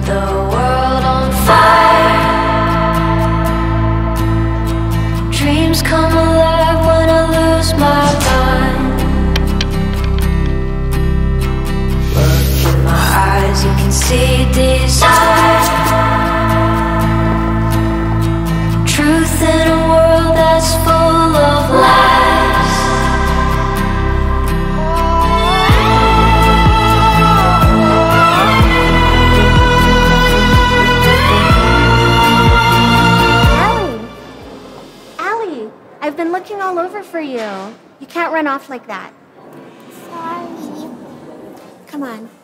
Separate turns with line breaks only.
the world on fire. Dreams come alive when I lose my mind. Look in my eyes, you can see desire. Truth in a world that's full of lies.
Allie, I've been looking all over for you. You can't run off like that.
Sorry.
Come on.